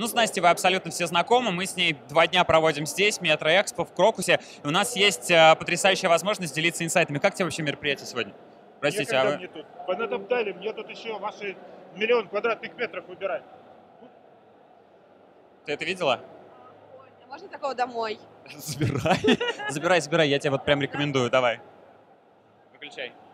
Ну, с Настей вы абсолютно все знакомы. Мы с ней 2 дня проводим здесь, в Метро-Экспо, в Крокусе. И у нас есть потрясающая возможность делиться инсайтами. Как тебе вообще мероприятие сегодня? Простите, а Некогда вы... мне тут. Понадоптали, мне тут еще ваши 1 000 000 квадратных метров выбирать. Ты это видела? А можно такого домой? Забирай. Забирай, я тебе вот прям рекомендую. Давай. Выключай.